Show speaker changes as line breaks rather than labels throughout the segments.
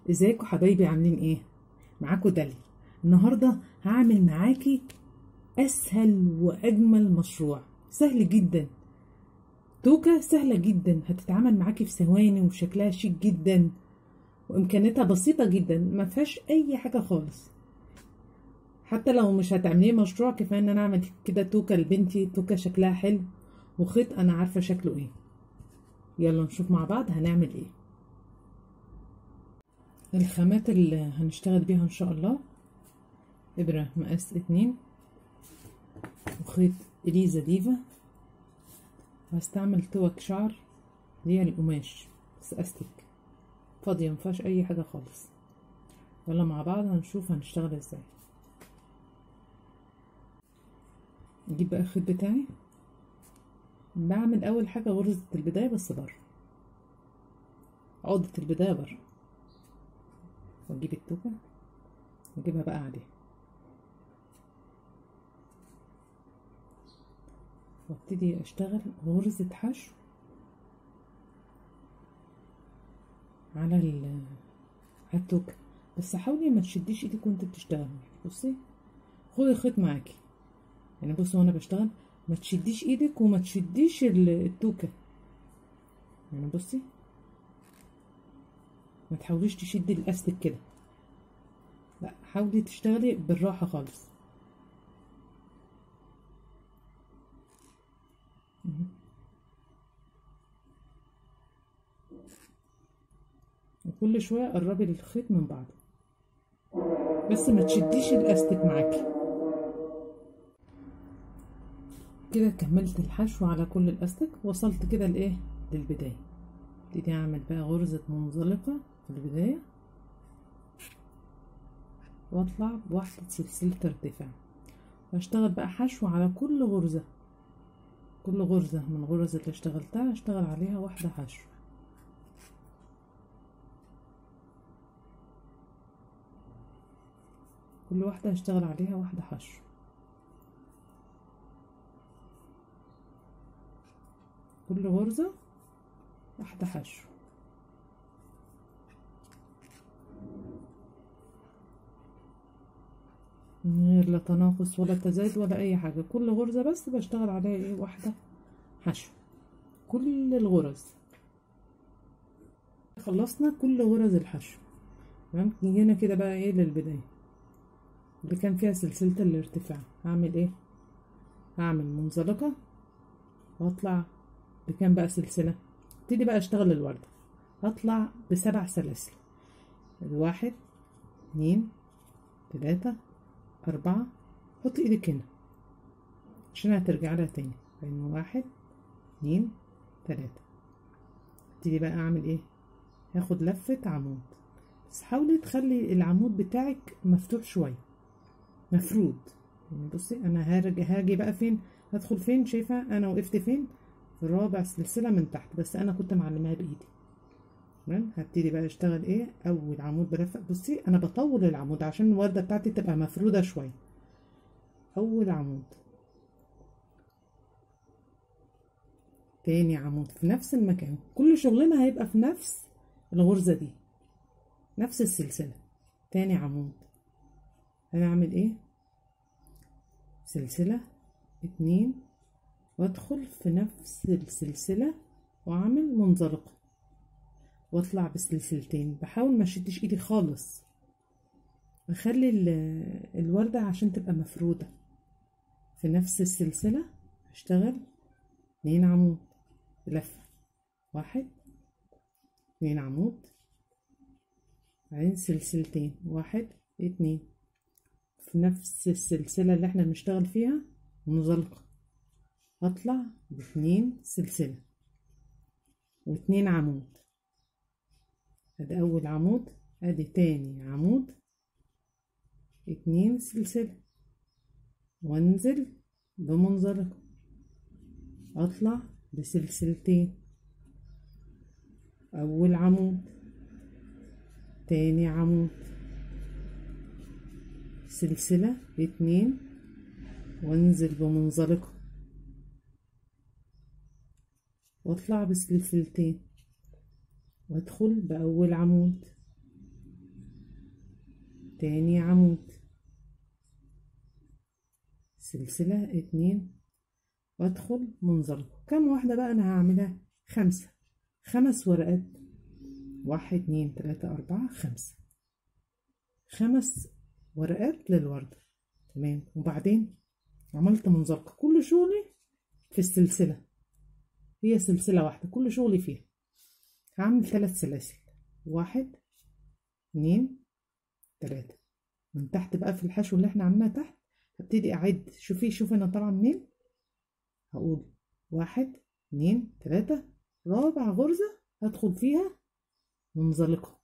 ازيكم حبايبي؟ عاملين ايه؟ معاكم داليا. النهارده هعمل معاكي اسهل واجمل مشروع سهل جدا. توكه سهله جدا، هتتعمل معاكي في ثواني وشكلها شيك جدا وامكانياتها بسيطه جدا، ما فيهاش اي حاجه خالص. حتى لو مش هتعمليه مشروع، كفايه ان انا اعمل كده توكه لبنتي، توكه شكلها حلو وخيط انا عارفه شكله ايه. يلا نشوف مع بعض هنعمل ايه. الخامات اللي هنشتغل بيها ان شاء الله: ابرة مقاس 2 وخيط إليزا ديفا، وهستعمل توك شعر اللي هي القماش بس استك فاضية مفيهاش اي حاجة خالص. يلا مع بعض هنشوف هنشتغل ازاي. نجيب بقى الخيط بتاعي، بعمل اول حاجة غرزة البداية بس بره، عقدة البداية بره، واجيب التوكة واجيبها بقى عليها وابتدي اشتغل غرزة حشو على التوكة. بس حاولي ما تشديش ايدك وانت بتشتغلي. بصي خدي الخيط معاكي، يعني بصي وانا بشتغل ما تشديش ايدك وما تشديش التوكة، يعني بصي ما تحاوليش تشدي الاستك كده، لا حاولي تشتغلي بالراحة خالص. وكل شوية قربي الخيط من بعضه، بس ما تشديش الاستك معاكي. كده كملت الحشو على كل الاستك، وصلت كده لايه، للبداية. ابتدي اعمل بقى غرزة منزلقة في البداية واطلع بواحدة سلسلة ارتفاع، واشتغل بقى حشو على كل غرزة. كل غرزة من الغرز اللي اشتغلتها اشتغل عليها واحدة حشو. كل واحدة هشتغل عليها واحدة حشو. كل غرزة واحدة حشو، من غير لا تناقص ولا تزايد ولا اي حاجة. كل غرزة بس بشتغل عليها ايه، واحدة حشو. كل الغرز خلصنا كل غرز الحشو. تمام، جينا كده بقى ايه للبداية اللي كان فيها سلسلة الارتفاع. هعمل ايه، هعمل منزلقة واطلع بكام بقى سلسلة. ابتدي بقى اشتغل الوردة، هطلع ب7 سلاسل: 1 2 3 4. حط ايدك هنا عشان هترجع لها تاني. يعني 1 2 3. ابتدي بقى اعمل ايه، هاخد لفة عمود، بس حاولي تخلي العمود بتاعك مفتوح شوية، مفرود. يعني بصي انا هاجي بقى فين، هدخل فين، شايفة انا وقفت فين؟ في رابع سلسلة من تحت، بس انا كنت معلماها بايدي. تمام، هبتدي بقى اشتغل ايه، اول عمود بلفق. بصي انا بطول العمود عشان الوردة بتاعتي تبقى مفرودة شوية. اول عمود، تاني عمود في نفس المكان. كل شغلنا هيبقى في نفس الغرزة دي، نفس السلسلة. تاني عمود هنعمل ايه، سلسلة 2 وادخل في نفس السلسلة واعمل منزلقة واطلع بسلسلتين. بحاول ما اشدش ايدي خالص، اخلي الوردة عشان تبقى مفرودة. في نفس السلسلة هشتغل 2 عمود بلفة، 1 2 عمود، بعدين سلسلتين 1 2. في نفس السلسلة اللي احنا بنشتغل فيها منزلقة، اطلع ب2 سلسلة و2 عمود. ادي اول عمود، ادي تاني عمود، 2 سلسلة وانزل بمنزلقة، اطلع بسلسلتين. اول عمود، تاني عمود، سلسلة 2 وانزل بمنزلقة واطلع بسلسلتين وادخل باول عمود تاني عمود، سلسلة 2 وادخل منزلقة. كم واحدة بقى انا هعملها؟ 5، 5 ورقات، 1 2 3 4 5، 5 ورقات للوردة. تمام. وبعدين عملت منزلقة، كل شغلي في السلسلة، هي سلسلة واحدة كل شغلي فيها. هعمل 3 سلاسل، 1 2 3. من تحت بقى في الحشو اللي احنا عاملينها تحت هبتدي اعد. شوفي انا طالعة منين. هقول 1 2 3، رابع غرزة هدخل فيها منزلقة.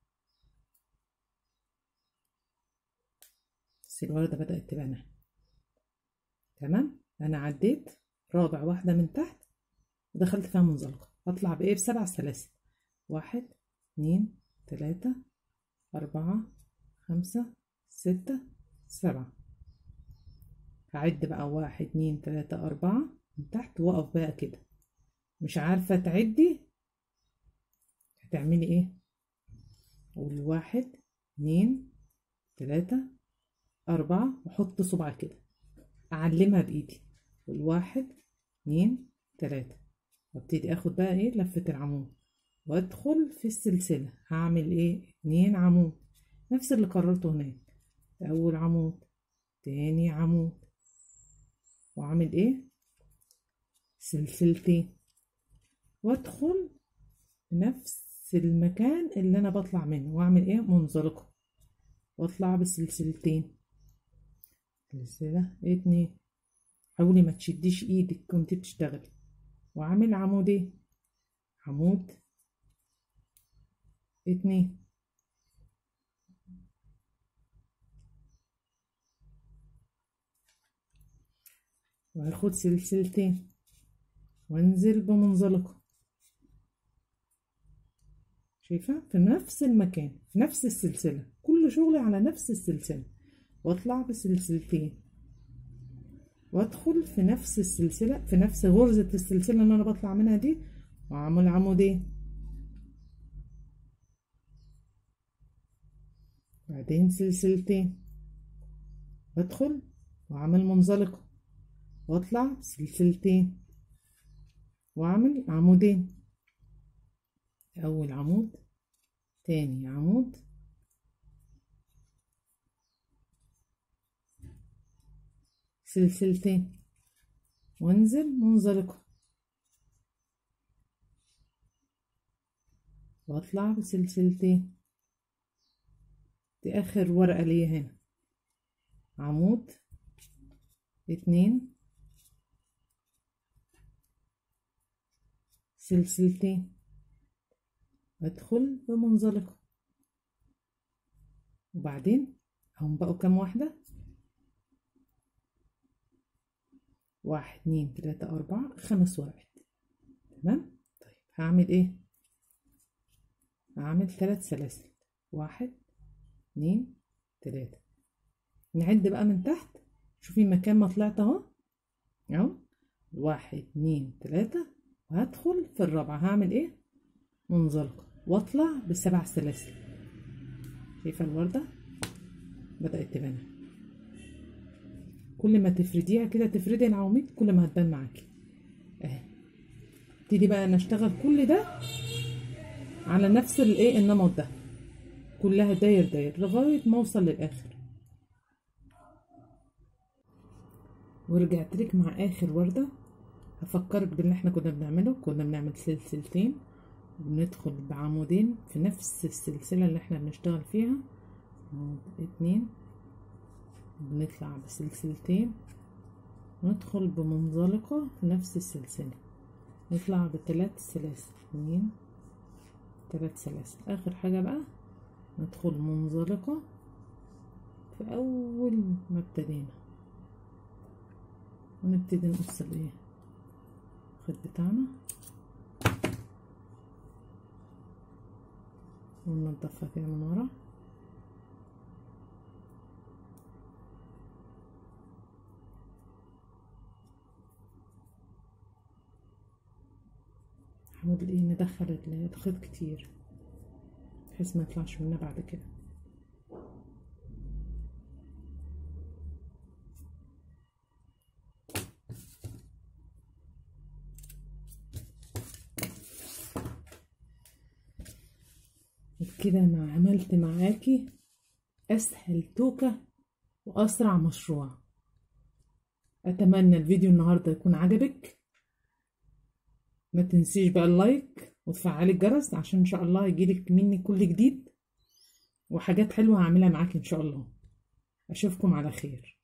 بس الوردة بدأت تبان اهي. تمام. انا عديت رابع واحدة من تحت ودخلت فيها منزلقة. هطلع بايه؟ ب7 سلاسل، 1 2 3 4 5 6 7. هعد بقى 1 2 3 4 من تحت واقف بقى كده. مش عارفة تعدي هتعملي ايه؟ قول 1 2 3 4 وحط صبع كده، اعلمها بايدي. قول 1 2 3 وابتدي اخد بقى ايه؟ لفة العمود وادخل في السلسلة. هعمل ايه؟ 2 عمود نفس اللي كررته هناك. اول عمود، تاني عمود، واعمل ايه؟ سلسلتين، وادخل نفس المكان اللي انا بطلع منه واعمل ايه؟ منزلقة، واطلع بسلسلتين، سلسلة 2. حاولي ما تشديش ايدك كنت بتشتغلي. واعمل عمودين، عمود 2، وهاخد سلسلتين وانزل بمنزلقة. شايفة؟ في نفس المكان في نفس السلسلة، كل شغلي على نفس السلسلة. واطلع بسلسلتين وادخل في نفس السلسلة، في نفس غرزة السلسلة اللي انا بطلع منها دي، واعمل عمودين، بعدين سلسلتين، وادخل واعمل منزلقة، واطلع سلسلتين واعمل عمودين. اول عمود، تاني عمود، سلسلتين، وانزل منزلقة، واطلع بسلسلتين. دي اخر ورقة ليا هنا. عمود 2، سلسلتين، ادخل بمنزلقة. وبعدين هم بقوا كام واحدة؟ 1 2 3 4 5 ورقات. تمام. طيب هعمل ايه؟ هعمل 3 سلاسل، 1 2 3. نعد بقى من تحت. شوفي مكان ما طلعت اهو، اهو 1 2 3. وهدخل في الرابعة هعمل ايه؟ منزلقة، واطلع ب7 سلاسل. شايفة الوردة بدأت تبان. كل ما تفرديها كده، تفردي العواميد، كل ما هتبان معاكي اهي. ابتدي بقى انا اشتغل كل ده على نفس الايه؟ النمط ده، كلها داير داير لغاية ما اوصل للاخر. ورجعت لك مع اخر وردة. هفكرك باللي احنا كنا بنعمله. كنا بنعمل سلسلتين وبندخل بعمودين في نفس السلسلة اللي احنا بنشتغل فيها، عمود 2، بنطلع بسلسلتين، ندخل بمنزلقة في نفس السلسلة، نطلع ب3 سلاسل، 2 3 سلاسل. اخر حاجة بقى ندخل منزلقة في اول ما ابتدينا، ونبتدي نقص الايه؟ الخيط بتاعنا وننضفها كده من ورا. حاول ايه؟ ندخل الخيط كتير بحيث ما يطلعش منها بعد كده. كده انا عملت معاكي اسهل توكة واسرع مشروع. اتمنى الفيديو النهاردة يكون عجبك. ما تنسيش بقى اللايك وتفعلي الجرس عشان ان شاء الله يجيلك مني كل جديد وحاجات حلوة هعملها معاكي ان شاء الله. اشوفكم على خير.